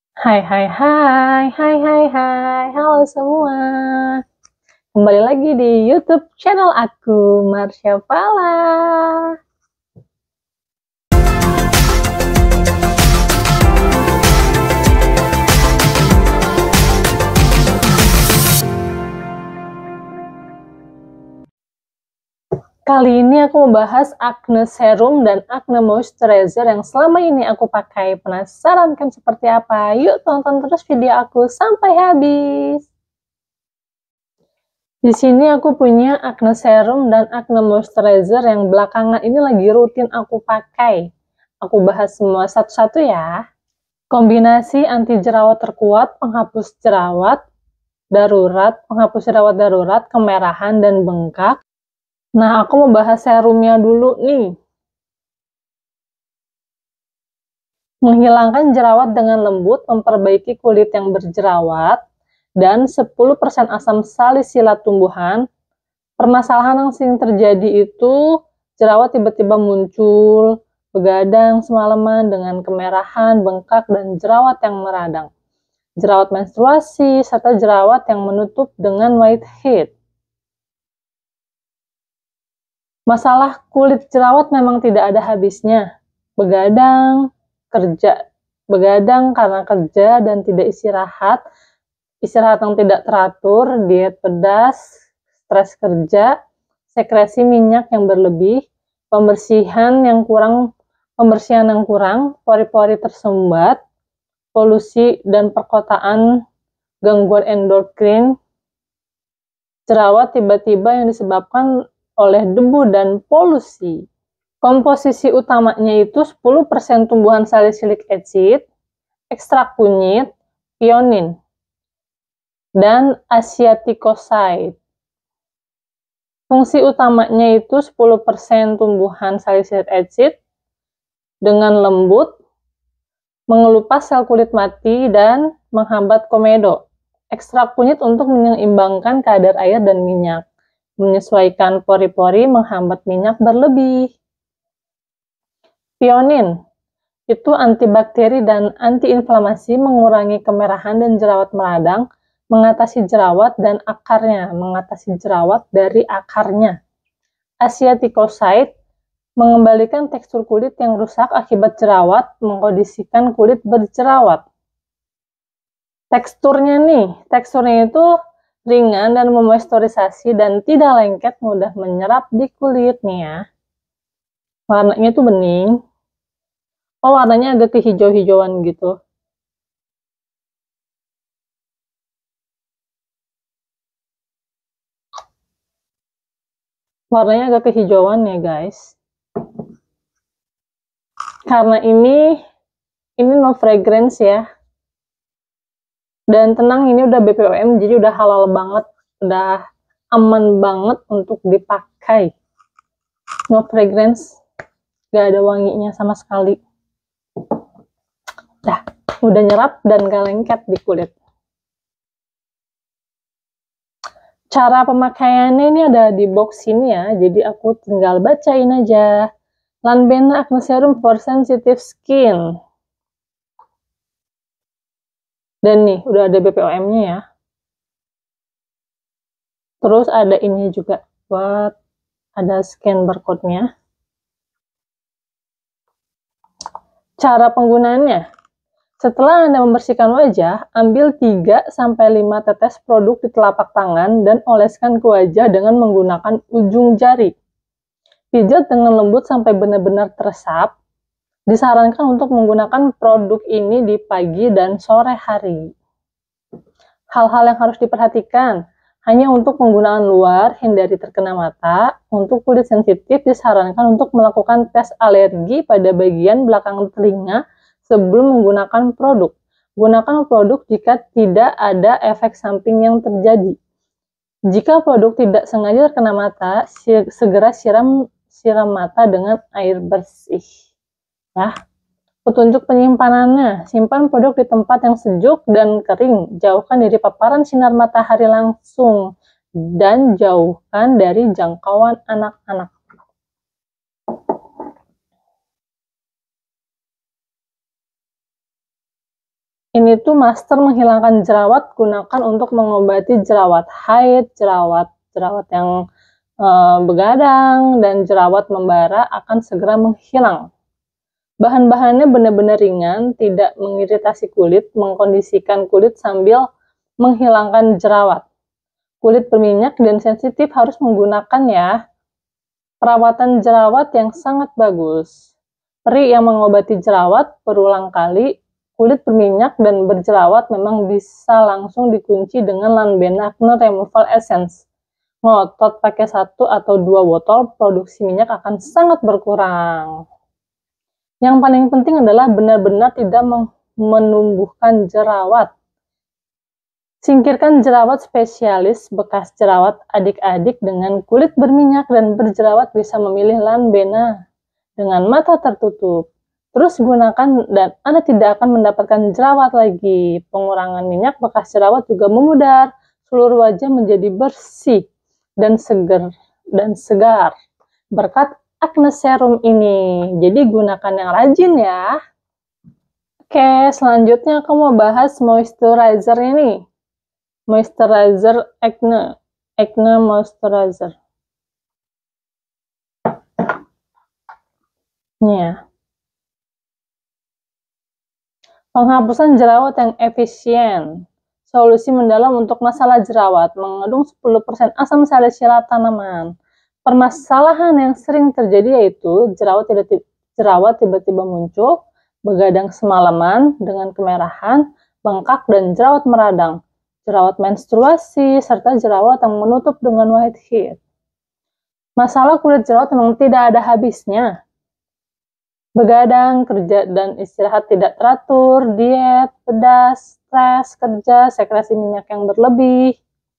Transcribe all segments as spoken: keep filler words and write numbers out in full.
Hai hai hai, hai hai hai, halo semua. Kembali lagi di YouTube channel aku, Marsha Fala. Kali ini aku mau bahas acne serum dan acne moisturizer yang selama ini aku pakai. Penasaran kan seperti apa? Yuk tonton terus video aku sampai habis. Di sini aku punya acne serum dan acne moisturizer yang belakangan ini lagi rutin aku pakai. Aku bahas semua satu-satu ya. Kombinasi anti jerawat terkuat, penghapus jerawat darurat, penghapus jerawat darurat, kemerahan, dan bengkak. Nah, aku mau bahas serumnya dulu nih. Menghilangkan jerawat dengan lembut, memperbaiki kulit yang berjerawat, dan sepuluh persen asam salisilat tumbuhan. Permasalahan yang sering terjadi itu jerawat tiba-tiba muncul, begadang semalaman dengan kemerahan, bengkak, dan jerawat yang meradang. Jerawat menstruasi, serta jerawat yang menutup dengan whitehead. Masalah kulit jerawat memang tidak ada habisnya. Begadang, kerja, begadang karena kerja dan tidak istirahat, istirahat yang tidak teratur, diet pedas, stres kerja, sekresi minyak yang berlebih, pembersihan yang kurang, pembersihan yang kurang, pori-pori tersumbat, polusi dan perkotaan, gangguan endokrin, jerawat tiba-tiba yang disebabkan oleh debu dan polusi. Komposisi utamanya itu sepuluh persen tumbuhan salicylic acid, ekstrak kunyit, pionin, dan asiaticoside. Fungsi utamanya itu sepuluh persen tumbuhan salicylic acid dengan lembut, mengelupas sel kulit mati, dan menghambat komedo. Ekstrak kunyit untuk menyeimbangkan kadar air dan minyak, menyesuaikan pori-pori, menghambat minyak berlebih. Pionin itu antibakteri dan antiinflamasi, mengurangi kemerahan dan jerawat meradang, mengatasi jerawat dan akarnya, mengatasi jerawat dari akarnya. Asiaticoside mengembalikan tekstur kulit yang rusak akibat jerawat, mengkondisikan kulit berjerawat. Teksturnya nih, teksturnya itu ringan dan memoisturisasi dan tidak lengket, mudah menyerap di kulit nih ya. Warnanya tuh bening. Oh, warnanya agak kehijau-hijauan gitu. Warnanya agak kehijauan ya guys. Karena ini ini no fragrance ya. Dan tenang, ini udah B P O M, jadi udah halal banget, udah aman banget untuk dipakai. No fragrance, gak ada wanginya sama sekali. Dah, udah nyerap dan gak lengket di kulit. Cara pemakaiannya ini ada di box ini ya, jadi aku tinggal bacain aja. Lanbena Acne Serum for Sensitive Skin. Dan nih, udah ada B P O M-nya ya. Terus ada ini juga, buat ada scan barcode-nya. Cara penggunaannya. Setelah Anda membersihkan wajah, ambil tiga sampai lima tetes produk di telapak tangan dan oleskan ke wajah dengan menggunakan ujung jari. Pijat dengan lembut sampai benar-benar teresap. Disarankan untuk menggunakan produk ini di pagi dan sore hari. Hal-hal yang harus diperhatikan, hanya untuk penggunaan luar, hindari terkena mata. Untuk kulit sensitif, disarankan untuk melakukan tes alergi pada bagian belakang telinga sebelum menggunakan produk. Gunakan produk jika tidak ada efek samping yang terjadi. Jika produk tidak sengaja terkena mata, segera siram siram mata dengan air bersih. Ya. Petunjuk penyimpanannya, simpan produk di tempat yang sejuk dan kering, jauhkan dari paparan sinar matahari langsung, dan jauhkan dari jangkauan anak-anak. Ini tuh masker menghilangkan jerawat, gunakan untuk mengobati jerawat haid, jerawat jerawat yang e, begadang, dan jerawat membara akan segera menghilang. Bahan-bahannya benar-benar ringan, tidak mengiritasi kulit, mengkondisikan kulit sambil menghilangkan jerawat. Kulit berminyak dan sensitif harus menggunakan ya. Perawatan jerawat yang sangat bagus. Peri yang mengobati jerawat berulang kali. Kulit berminyak dan berjerawat memang bisa langsung dikunci dengan Lanbena Acne Removal Essence. Ngotot pakai satu atau dua botol, produksi minyak akan sangat berkurang. Yang paling penting adalah benar-benar tidak menumbuhkan jerawat. Singkirkan jerawat spesialis, bekas jerawat adik-adik dengan kulit berminyak dan berjerawat bisa memilih Lanbena dengan mata tertutup. Terus gunakan dan Anda tidak akan mendapatkan jerawat lagi. Pengurangan minyak bekas jerawat juga memudar. Seluruh wajah menjadi bersih dan segar dan segar berkat Acne Serum ini. Jadi gunakan yang rajin ya. Oke, selanjutnya aku mau bahas moisturizer ini. Moisturizer Acne, Acne Moisturizer. Ini ya. Penghapusan jerawat yang efisien. Solusi mendalam untuk masalah jerawat. Mengandung sepuluh persen asam salisilat tanaman. Permasalahan yang sering terjadi yaitu jerawat tidak jerawat tiba-tiba muncul, begadang semalaman dengan kemerahan, bengkak, dan jerawat meradang. Jerawat menstruasi, serta jerawat yang menutup dengan whitehead. Masalah kulit jerawat memang tidak ada habisnya. Begadang, kerja dan istirahat tidak teratur, diet, pedas, stres, kerja, sekresi minyak yang berlebih,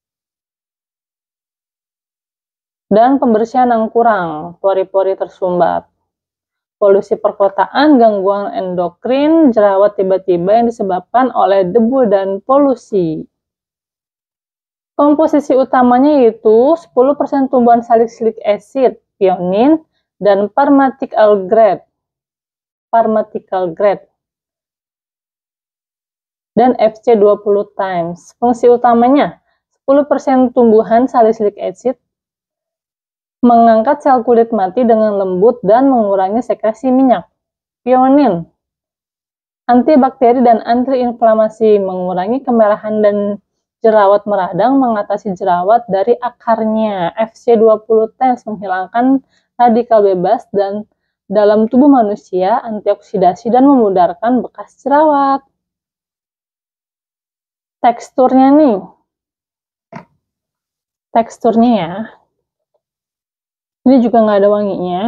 dan pembersihan yang kurang, pori-pori tersumbat. Polusi perkotaan, gangguan endokrin, jerawat tiba-tiba yang disebabkan oleh debu dan polusi. Komposisi utamanya yaitu sepuluh persen tumbuhan salicylic acid, pionin, dan pharmaceutical grade. Pharmaceutical grade dan F C dua puluh times. Fungsi utamanya sepuluh persen tumbuhan salicylic acid mengangkat sel kulit mati dengan lembut dan mengurangi sekresi minyak. Pionin antibakteri dan antiinflamasi, mengurangi kemerahan dan jerawat meradang, mengatasi jerawat dari akarnya. F C dua puluh times menghilangkan radikal bebas dan dalam tubuh manusia, antioksidasi dan memudarkan bekas jerawat. Teksturnya nih. Teksturnya ya. Ini juga nggak ada wanginya.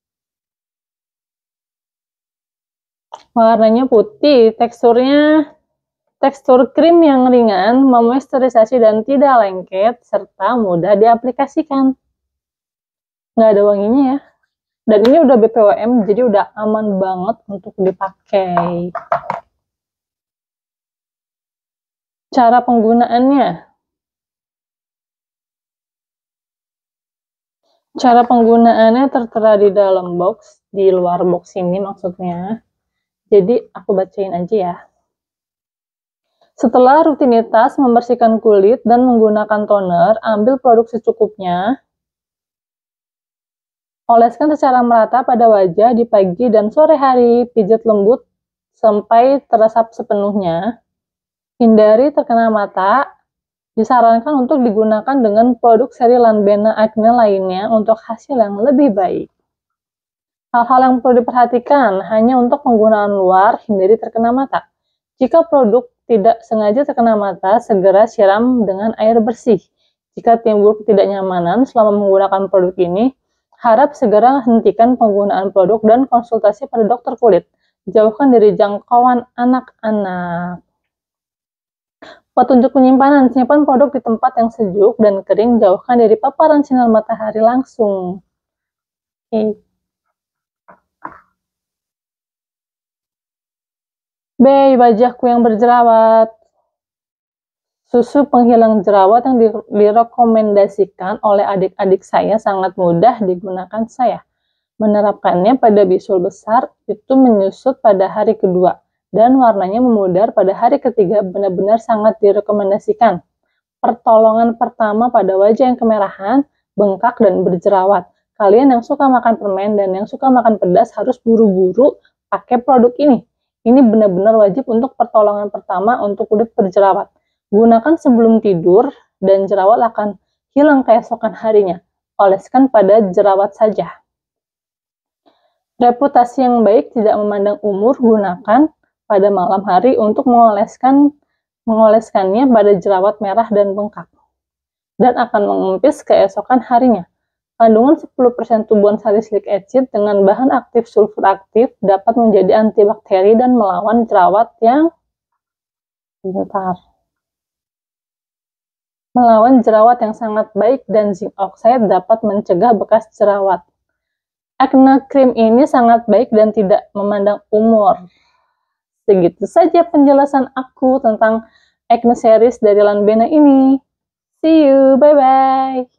Warnanya putih, teksturnya tekstur krim yang ringan, memoisturisasi dan tidak lengket, serta mudah diaplikasikan. Nggak ada wanginya ya. Dan ini udah B P O M, jadi udah aman banget untuk dipakai. Cara penggunaannya. Cara penggunaannya tertera di dalam box, di luar box ini maksudnya. Jadi aku bacain aja ya. Setelah rutinitas membersihkan kulit dan menggunakan toner, ambil produk secukupnya. Oleskan secara merata pada wajah di pagi dan sore hari, pijat lembut sampai teresap sepenuhnya. Hindari terkena mata. Disarankan untuk digunakan dengan produk seri Lanbena Acne lainnya untuk hasil yang lebih baik. Hal-hal yang perlu diperhatikan hanya untuk penggunaan luar, hindari terkena mata. Jika produk tidak sengaja terkena mata, segera siram dengan air bersih. Jika timbul ketidaknyamanan selama menggunakan produk ini, harap segera hentikan penggunaan produk dan konsultasi pada dokter kulit. Jauhkan dari jangkauan anak-anak. Petunjuk penyimpanan, simpan produk di tempat yang sejuk dan kering, jauhkan dari paparan sinar matahari langsung. Oke. B. Wajahku yang berjerawat. Susu penghilang jerawat yang direkomendasikan oleh adik-adik saya sangat mudah digunakan saya. Menerapkannya pada bisul besar itu menyusut pada hari kedua. dan warnanya memudar pada hari ketiga benar-benar sangat direkomendasikan. Pertolongan pertama pada wajah yang kemerahan, bengkak, dan berjerawat. Kalian yang suka makan permen dan yang suka makan pedas harus buru-buru pakai produk ini. Ini benar-benar wajib untuk pertolongan pertama untuk kulit berjerawat. Gunakan sebelum tidur dan jerawat akan hilang keesokan harinya. Oleskan pada jerawat saja. Reputasi yang baik tidak memandang umur, gunakan pada malam hari untuk mengoleskan mengoleskannya pada jerawat merah dan bengkak, dan akan mengempis keesokan harinya. Kandungan sepuluh persen tumbuhan salicylic acid dengan bahan aktif sulfur aktif dapat menjadi antibakteri dan melawan jerawat yang bentar. Melawan jerawat yang sangat baik, dan zinc oxide dapat mencegah bekas jerawat. Acne cream ini sangat baik dan tidak memandang umur. Segitu saja penjelasan aku tentang acne series dari Lanbena ini. See you, bye-bye.